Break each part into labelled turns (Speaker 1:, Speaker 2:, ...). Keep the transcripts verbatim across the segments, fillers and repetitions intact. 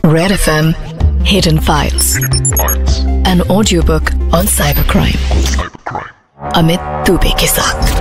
Speaker 1: Red F M Hidden Files, an audiobook on cybercrime. Amit Dubey के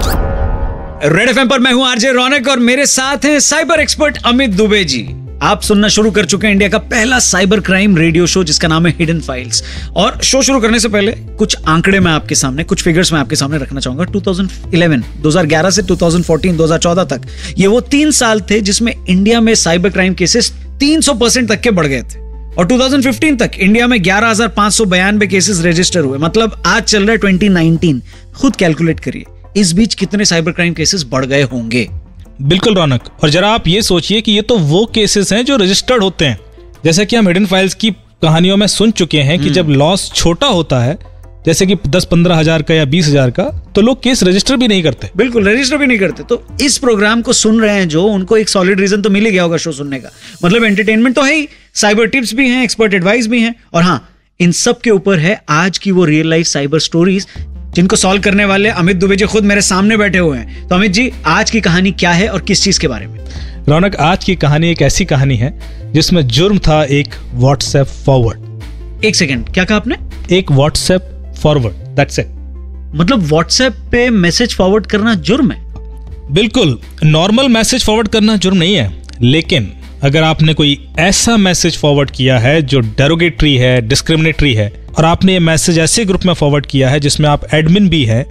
Speaker 1: साथ
Speaker 2: red F M पर मैं हूं आरजे रौनक और मेरे साथ हैं साइबर एक्सपर्ट अमित दुबे जी। आप सुनना शुरू कर चुके हैं इंडिया का पहला साइबर क्राइम रेडियो शो जिसका नाम है हिडन फाइल्स। और शो शुरू करने से पहले कुछ आंकड़े मैं आपके सामने, कुछ फिगर्स मैं आपके सामने रखना चाहूंगा। दो हज़ार ग्यारह से दो हज़ार चौदह दो हज़ार चौदह तक ये वो तीन साल थे जिसमें इंडिया में साइबर क्राइम केसेस तीन सौ परसेंट तक के बढ़ गए थे। और दो हज़ार पंद्रह तक इंडिया में ग्यारह हज़ार पाँच सौ बयानबे केसेस रजिस्टर हुए। मतलब आज चल रहा है दो हज़ार उन्नीस। खुद कैलकुलेट करिए इस बीच कितने साइबर क्राइम केसेस बढ़ गए होंगे।
Speaker 3: बिल्कुल रौनक, और जरा आप ये सोचिए कि ये तो वो केसेस हैं जो रजिस्टर्ड होते हैं। जैसे कि हम हिडन फाइल्स की कहानियों में सुन चुके हैं कि जब लॉस छोटा होता है, जैसे कि दस पंद्रह हजार का या बीस हजार का, तो लोग केस रजिस्टर भी नहीं करते।
Speaker 2: बिल्कुल रजिस्टर भी नहीं करते। तो इस प्रोग्राम को सुन रहे हैं जो, उनको एक सॉलिड रीजन तो मिल ही गया होगा शो सुनने का। मतलब एंटरटेनमेंट तो है ही, साइबर टिप्स भी हैं, एक्सपर्ट एडवाइस भी हैं, और हाँ, इन सब के ऊपर है आज की वो रियल लाइफ साइबर स्टोरीज जिनको सॉल्व करने वाले अमित दुबे जी खुद मेरे सामने बैठे हुए हैं। तो अमित जी, आज की कहानी क्या है और किस चीज के बारे में?
Speaker 3: रौनक, आज की कहानी एक ऐसी कहानी है जिसमें जुर्म था एक व्हाट्सएप फॉरवर्ड।
Speaker 2: एक सेकेंड, क्या कहा आपने?
Speaker 3: एक व्हाट्सएप फॉरवर्ड, दैट्स इट।
Speaker 2: मतलब व्हाट्सएप पे मैसेज फॉरवर्ड करना जुर्म है?
Speaker 3: बिल्कुल, नॉर्मल मैसेज फॉरवर्ड करना जुर्म नहीं है, लेकिन अगर आपने कोई ऐसा मैसेज फॉरवर्ड किया है जो डेरोगेटरी है, डिस्क्रिमिनेटरी है, और आपने ये मैसेज ऐसे ग्रुप में फॉरवर्ड किया है जिसमें आप एडमिन भी है,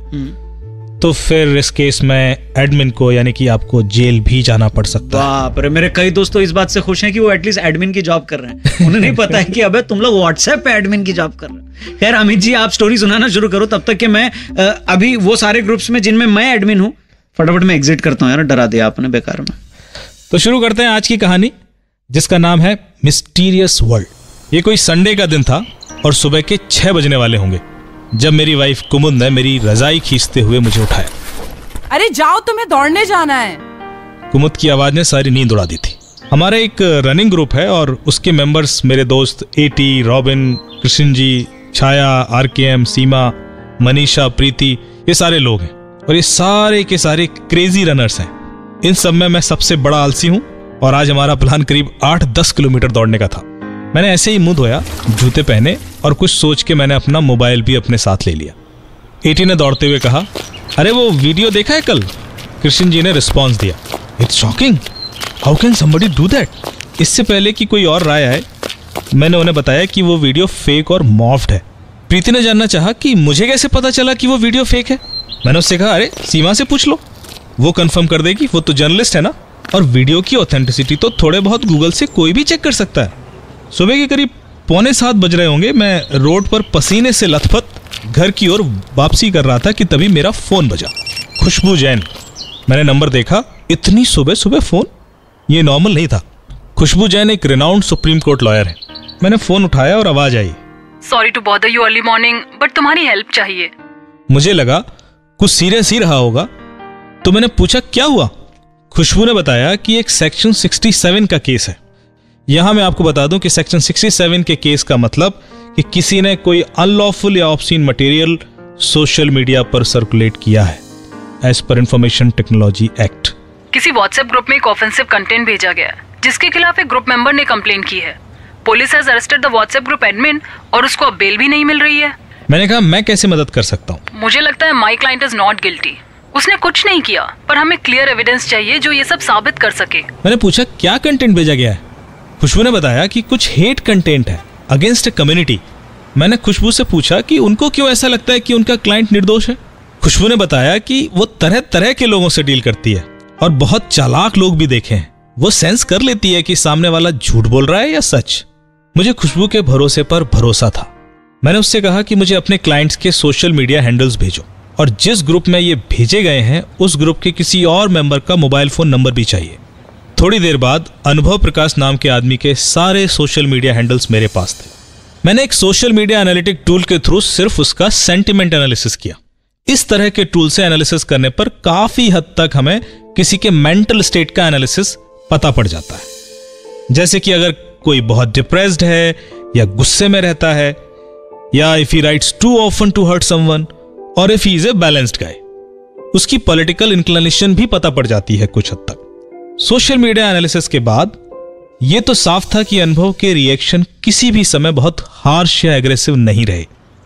Speaker 3: तो फिर इस केस में एडमिन को यानी कि आपको जेल भी जाना पड़ सकता है।
Speaker 2: बाप रे, मेरे कई दोस्त तो इस बात से खुश हैं कि वो एटलीस्ट एडमिन की जॉब कर रहे हैं। उन्हें नहीं पता है कि अबे तुम लोग व्हाट्सएप पे एडमिन की जॉब कर रहे हैं। खैर अमित जी, आप स्टोरी सुनाना शुरू करो तब तक कि मैं अभी वो सारे ग्रुप्स में जिनमें मैं एडमिन हूँ फटाफट मैं एग्जिट करता हूँ। यार डरा दिया आपने बेकार में।
Speaker 3: तो शुरू करते हैं आज की कहानी जिसका नाम है मिस्टीरियस वर्ल्ड। ये कोई संडे का दिन था और सुबह के छह बजने वाले होंगे जब मेरी वाइफ कुमुद ने मेरी रजाई खींचते हुए मुझे उठाया।
Speaker 4: अरे जाओ, तुम्हें दौड़ने जाना है।
Speaker 3: कुमुद की आवाज ने सारी नींद उड़ा दी थी। हमारा एक रनिंग ग्रुप है और उसके मेंबर्स मेरे दोस्त AT, Robin, Krishna ji, Chhaya, RKM, Seema, Manisha, Preeti, ये सारे लोग हैं और ये सारे के सारे क्रेजी रनर्स हैं। इन सब में मैं सबसे बड़ा आलसी हूँ और आज हमारा प्लान करीब आठ दस किलोमीटर दौड़ने का था। मैंने ऐसे ही मुंह धोया, जूते पहने और कुछ सोच के मैंने अपना मोबाइल भी अपने साथ ले लिया। एटी ने दौड़ते हुए कहा, अरे वो वीडियो देखा है कल? कृष्ण जी ने रिस्पॉन्स दिया, it's shocking, how can somebody do that. इससे पहले कि कोई और राय आए, मैंने उन्हें बताया कि वो वीडियो फेक और मॉफ्ड है। प्रीति ने जानना चाहा कि मुझे कैसे पता चला कि वो वीडियो फेक है। मैंने उससे कहा, अरे सीमा से पूछ लो, वो कंफर्म कर देगी, वो तो जर्नलिस्ट है ना, और वीडियो की ऑथेंटिसिटी तो थोड़े बहुत गूगल से कोई भी चेक कर सकता है। सुबह के करीब पौने सात बज रहे होंगे। मैं रोड पर पसीने से लथपथ घर की ओर वापसी कर रहा था कि तभी मेरा फोन बजा। खुशबू जैन। मैंने नंबर देखा, इतनी सुबह सुबह फोन, ये नॉर्मल नहीं था। खुशबू जैन एक रिनाउंड सुप्रीम कोर्ट लॉयर है। मैंने फोन उठाया और आवाज आई,
Speaker 4: sorry to bother you early morning, but तुम्हारी हेल्प चाहिए।
Speaker 3: मुझे लगा कुछ सीरियस ही रहा होगा, तो मैंने पूछा क्या हुआ। खुशबू ने बताया कि एक सेक्शन सड़सठ का केस है। यहां मैं आपको बता दूं कि सेक्शन सड़सठ के केस का मतलब कि किसी ने कोई अनलॉफुल या ऑब्सीन मटेरियल सोशल मीडिया पर सर्कुलेट किया है as per information technology act.
Speaker 4: किसी व्हाट्सएप ग्रुप में एक ऑफेंसिव कंटेंट भेजा गया है जिसके खिलाफ एक ग्रुप मेंबर ने कंप्लेन की है। Police has arrested the WhatsApp group admin और उसको अब बेल भी नहीं मिल रही है।
Speaker 3: मैंने कहा, मैं कैसे मदद कर सकता हूँ?
Speaker 4: मुझे लगता है my client is not guilty. उसने कुछ नहीं किया, पर हमें क्लियर एविडेंस चाहिए जो ये सब साबित कर सके।
Speaker 3: मैंने पूछा क्या कंटेंट भेजा गया है? खुशबू ने बताया कि कुछ हेट कंटेंट है अगेंस्ट ए कम्युनिटी। मैंने खुशबू से पूछा कि उनको क्यों ऐसा लगता है कि उनका क्लाइंट निर्दोष है। खुशबू ने बताया कि वो तरह तरह के लोगों से डील करती है और बहुत चालाक लोग भी देखे हैं। वो सेंस कर लेती है कि सामने वाला झूठ बोल रहा है या सच। मुझे खुशबू के भरोसे पर भरोसा था। मैंने उससे कहा कि मुझे अपने क्लाइंट्स के सोशल मीडिया हैंडल्स भेजो और जिस ग्रुप में ये भेजे गए हैं उस ग्रुप के किसी और मेंबर का मोबाइल फोन नंबर भी चाहिए। थोड़ी देर बाद अनुभव प्रकाश नाम के आदमी के सारे सोशल मीडिया हैंडल्स मेरे पास थे। मैंने एक सोशल मीडिया एनालिटिक टूल के थ्रू सिर्फ उसका सेंटिमेंट एनालिसिस किया। इस तरह के टूल से एनालिसिस करने पर काफी हद तक हमें किसी के मेंटल स्टेट का एनालिसिस पता पड़ जाता है। जैसे कि अगर कोई बहुत डिप्रेस्ड है या गुस्से में रहता है, या if he writes too often to hurt someone, और if he is a balanced guy. उसकी पॉलिटिकल इंक्लिनेशन भी पता पड़ जाती है कुछ हद तक। सोशल मीडिया एनालिसिस के बाद ये तो साफ था कि अनुभव के रिएक्शन किसी भी समय बहुत हार्श या एग्रेसिव नहीं रहे।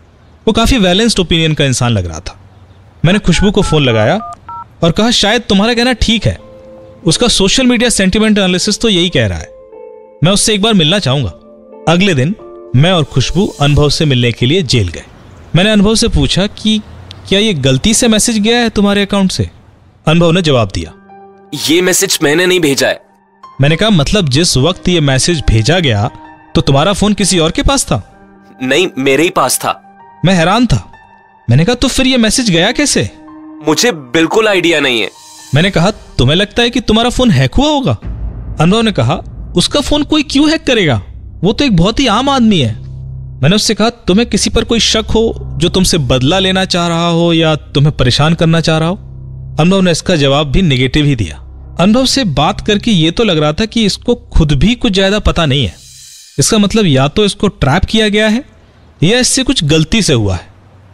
Speaker 3: वो काफी बैलेंस्ड ओपिनियन का इंसान लग रहा था। मैंने खुशबू को फोन लगाया और कहा, शायद तुम्हारा कहना ठीक है, उसका सोशल मीडिया सेंटिमेंट एनालिसिस तो यही कह रहा है, मैं उससे एक बार मिलना चाहूंगा। अगले दिन मैं और खुशबू अनुभव से मिलने के लिए जेल गए। मैंने अनुभव से पूछा कि क्या ये गलती से मैसेज गया है तुम्हारे अकाउंट से? अनुभव ने जवाब दिया,
Speaker 5: ये मैसेज मैंने नहीं भेजा है।
Speaker 3: मैंने कहा, मतलब जिस वक्त ये मैसेज भेजा गया तो तुम्हारा फोन किसी और के पास था?
Speaker 5: नहीं, मेरे ही पास था।
Speaker 3: मैं हैरान था। मैंने कहा, तो फिर ये मैसेज गया कैसे?
Speaker 5: मुझे बिल्कुल आइडिया नहीं है।
Speaker 3: मैंने कहा, तुम्हें लगता है कि तुम्हारा फोन हैक हुआ होगा? अनुभव ने कहा, उसका फोन कोई क्यों हैक करेगा, वो तो एक बहुत ही आम आदमी है। मैंने उससे कहा, तुम्हें किसी पर कोई शक हो जो तुमसे बदला लेना चाह रहा हो या तुम्हें परेशान करना चाह रहा हो? अनुभव ने इसका जवाब भी नेगेटिव ही दिया। अनुभव से बात करके ये तो लग रहा था कि इसको खुद भी कुछ ज्यादा पता नहीं है। इसका मतलब या तो इसको ट्रैप किया गया है या इससे कुछ गलती से हुआ है।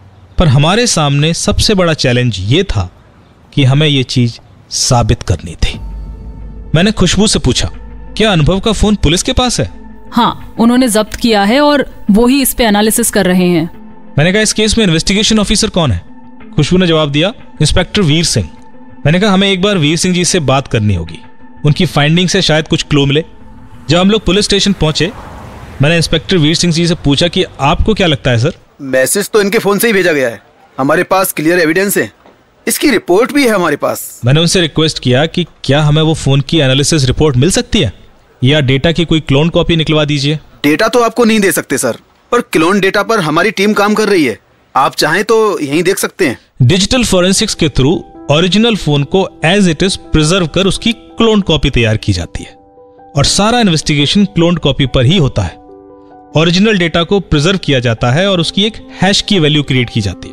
Speaker 3: पर हमारे सामने सबसे बड़ा चैलेंज ये था कि हमें ये चीज साबित करनी थी। मैंने खुशबू से पूछा, क्या अनुभव का फोन पुलिस के पास है?
Speaker 4: हाँ, उन्होंने जब्त किया है और वो ही इस पे एनालिसिस कर रहे हैं।
Speaker 3: मैंने कहा, इस केस में इन्वेस्टिगेशन ऑफिसर कौन है? खुशबू ने जवाब दिया, इंस्पेक्टर वीर सिंह। मैंने कहा, हमें एक बार वीर सिंह जी से बात करनी होगी, उनकी फाइंडिंग से शायद कुछ क्लू मिले। जब हम लोग पुलिस स्टेशन पहुंचे, मैंने इंस्पेक्टर वीर सिंह जी से पूछा कि आपको क्या लगता है सर?
Speaker 6: मैसेज तो इनके फोन से ही भेजा गया है, हमारे पास क्लियर एविडेंस है, इसकी रिपोर्ट भी है हमारे पास।
Speaker 3: मैंने उनसे रिक्वेस्ट किया कि क्या हमें वो फोन की एनालिसिस रिपोर्ट मिल सकती है या डेटा की कोई क्लोन कॉपी निकलवा दीजिए।
Speaker 6: डेटा तो आपको नहीं दे सकते सर, पर क्लोन डेटा पर हमारी टीम काम कर रही है, आप चाहें तो यहीं देख सकते हैं।
Speaker 3: डिजिटल फॉरेंसिक्स के थ्रू ओरिजिनल फोन को एज इट इज प्रिजर्व कर उसकी क्लोन कॉपी तैयार की जाती है और सारा इन्वेस्टिगेशन क्लोन कॉपी पर ही होता है। ओरिजिनल डेटा को प्रिजर्व किया जाता है और उसकी एक हैश की वैल्यू क्रिएट की जाती है।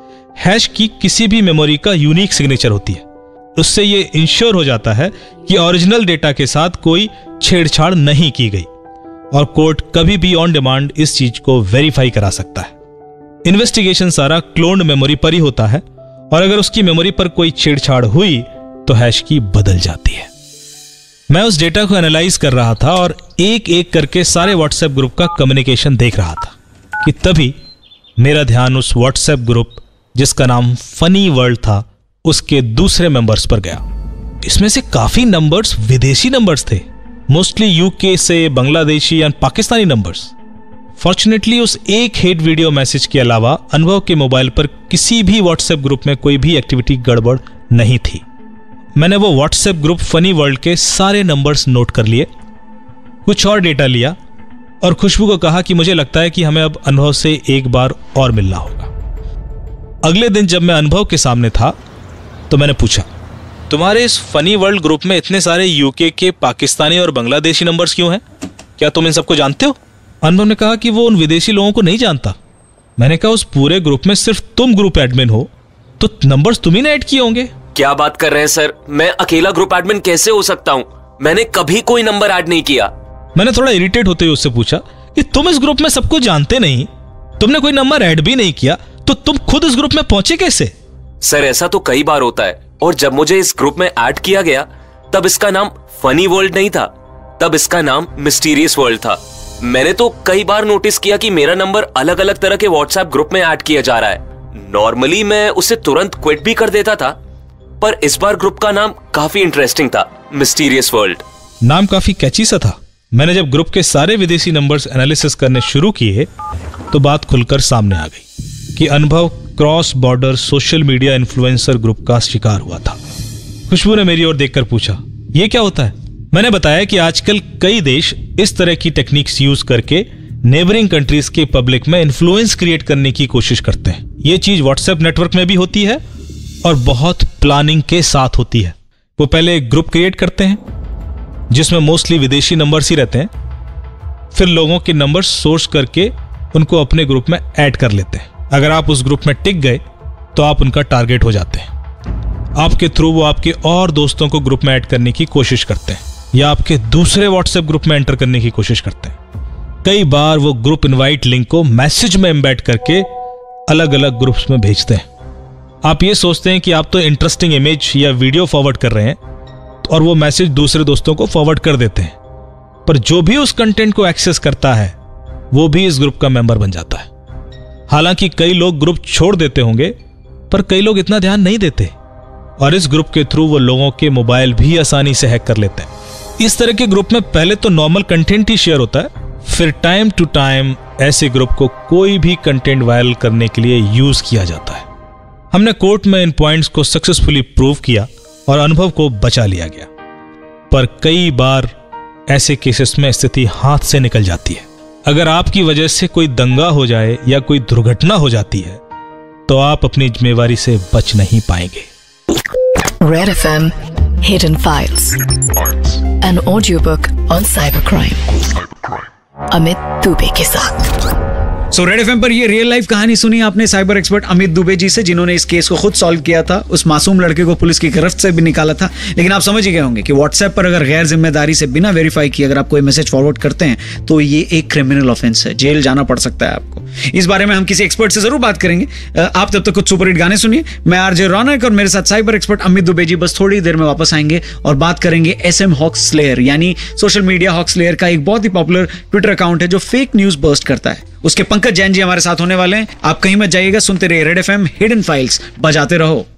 Speaker 3: हैश की किसी भी मेमोरी का यूनिक सिग्नेचर होती है। उससे यह इंश्योर हो जाता है कि ओरिजिनल डेटा के साथ कोई छेड़छाड़ नहीं की गई और कोर्ट कभी भी ऑन डिमांड इस चीज को वेरीफाई करा सकता है। इन्वेस्टिगेशन सारा क्लोन्ड मेमोरी पर ही होता है और अगर उसकी मेमोरी पर कोई छेड़छाड़ हुई तो हैश की बदल जाती है। मैं उस डेटा को एनालाइज कर रहा था और एक एक करके सारे व्हाट्सएप ग्रुप का कम्युनिकेशन देख रहा था कि तभी मेरा ध्यान उस व्हाट्सएप ग्रुप जिसका नाम फनी वर्ल्ड था उसके दूसरे मेंबर्स पर गया। इसमें से काफी नंबर्स विदेशी नंबर्स थे, मोस्टली यूके से, बांग्लादेशी या पाकिस्तानी नंबर्स। फॉर्चुनेटली उस एक हेट वीडियो मैसेज के अलावा अनुभव के मोबाइल पर किसी भी व्हाट्सएप ग्रुप में कोई भी एक्टिविटी गड़बड़ नहीं थी। मैंने वो व्हाट्सएप ग्रुप फनी वर्ल्ड के सारे नंबर्स नोट कर लिए, कुछ और डेटा लिया और खुशबू को कहा कि मुझे लगता है कि हमें अब अनुभव से एक बार और मिलना होगा। अगले दिन जब मैं अनुभव के सामने था तो मैंने पूछा, तुम्हारे इस फनी वर्ल्ड ग्रुप में इतने सारे यूके के, पाकिस्तानी और बांग्लादेशी नंबर्स क्यों हैं? क्या तुम इन सबको जानते हो? अनुभव ने कहा कि वो उन विदेशी लोगों को नहीं जानता। मैंने कहा, उस पूरे ग्रुप में सिर्फ तुम ग्रुप एडमिन हो तो नंबर्स तुम ही ने ऐड किए होंगे।
Speaker 5: क्या बात कर रहे हैं सर, मैं अकेला ग्रुप एडमिन कैसे हो सकता हूँ? मैंने कभी कोई नंबर ऐड नहीं किया।
Speaker 3: मैंने थोड़ा इरिटेट होते हुए उससे पूछा कि तुम इस ग्रुप में सबको जानते नहीं, तुमने कोई नंबर ऐड भी नहीं किया, तो तुम खुद इस ग्रुप में पहुंचे कैसे?
Speaker 5: सर ऐसा तो कई बार होता है और जब मुझे इस ग्रुप में ऐड किया गया तब इसका नाम फनी वर्ल्ड नहीं था, तब इसका नाम मिस्टीरियस वर्ल्ड था। मैंने तो कई बार नोटिस किया कि मेरा नंबर अलग अलग तरह के व्हाट्सएप ग्रुप में ऐड किया जा रहा है। नॉर्मली मैं उसे तुरंत क्विट भी कर देता था, पर इस बार ग्रुप का नाम काफी इंटरेस्टिंग था, मिस्टीरियस वर्ल्ड।
Speaker 3: नाम काफी कैची सा था। मैंने जब ग्रुप के सारे विदेशी नंबर्स एनालिसिस करने शुरू किए तो बात खुलकर सामने आ गई कि Anubhav cross border social media influencer group का शिकार हुआ था। खुशबू ने मेरी ओर देखकर पूछा, ये क्या होता है? मैंने बताया कि आजकल कई देश इस तरह की टेक्निक्स यूज करके नेबरिंग कंट्रीज के पब्लिक में इन्फ्लुएंस क्रिएट करने की कोशिश करते हैं। ये चीज व्हाट्सएप नेटवर्क में भी होती है और बहुत प्लानिंग के साथ होती है। वो पहले एक ग्रुप क्रिएट करते हैं जिसमें मोस्टली विदेशी नंबर्स ही रहते हैं, फिर लोगों के नंबर सोर्स करके उनको अपने ग्रुप में ऐड कर लेते हैं। अगर आप उस ग्रुप में टिक गए तो आप उनका टारगेट हो जाते हैं। आपके थ्रू वो आपके और दोस्तों को ग्रुप में ऐड करने की कोशिश करते हैं या आपके दूसरे व्हाट्सएप ग्रुप में एंटर करने की कोशिश करते हैं। कई बार वो ग्रुप इनवाइट लिंक को मैसेज में एम्बेड करके अलग अलग ग्रुप्स में भेजते हैं। आप ये सोचते हैं कि आप तो इंटरेस्टिंग इमेज या वीडियो फॉरवर्ड कर रहे हैं और वो मैसेज दूसरे दोस्तों को फॉरवर्ड कर देते हैं। पर जो भी उस कंटेंट को एक्सेस करता है वो भी इस ग्रुप का मेंबर बन जाता है। हालांकि कई लोग ग्रुप छोड़ देते होंगे, पर कई लोग इतना ध्यान नहीं देते और इस ग्रुप के थ्रू वो लोगों के मोबाइल भी आसानी से हैक कर लेते हैं। इस तरह के ग्रुप में पहले तो नॉर्मल कंटेंट ही शेयर होता है, फिर टाइम टू टाइम ऐसे ग्रुप को कोई भी कंटेंट वायरल करने के लिए यूज किया जाता है। हमने कोर्ट में इन पॉइंट्स को सक्सेसफुली प्रूव किया और अनुभव को बचा लिया गया, पर कई बार ऐसे केसेस में स्थिति हाथ से निकल जाती है। अगर आपकी वजह से कोई दंगा हो जाए या कोई दुर्घटना हो जाती है तो आप अपनी जिम्मेवारी से बच नहीं पाएंगे।
Speaker 1: Red F M Hidden Files, an audiobook on cybercrime. Amit Dubey के साथ।
Speaker 2: सो रेड एफएम पर ये रियल लाइफ कहानी सुनी आपने साइबर एक्सपर्ट अमित दुबे जी से, जिन्होंने इस केस को खुद सॉल्व किया था, उस मासूम लड़के को पुलिस की गिरफ्त से भी निकाला था। लेकिन आप समझ ही गए होंगे कि व्हाट्सएप पर अगर गैर जिम्मेदारी से बिना वेरीफाई किए अगर आप कोई मैसेज फॉरवर्ड करते हैं तो ये एक क्रिमिनल ऑफेंस है, जेल जाना पड़ सकता है आपको। इस बारे में हम किसी एक्सपर्ट से जरूर बात करेंगे। आप तब तक कुछ सुपर हिट गाने सुनिए। मैं आरजे रौनक और मेरे साथ साइबर एक्सपर्ट अमित दुबे जी बस थोड़ी देर में वापस आएंगे और बात करेंगे एसएम हॉक्स स्लेयर, यानी सोशल मीडिया हॉक्स स्लेयर का एक बहुत ही पॉपुलर ट्विटर अकाउंट है जो फेक न्यूज बर्स्ट करता है। उसके पंकज जैन जी हमारे साथ होने वाले हैं। आप कहीं मत जाइएगा, सुनते रहिए रेड एफएम हिडन फाइल्स, बजाते रहो।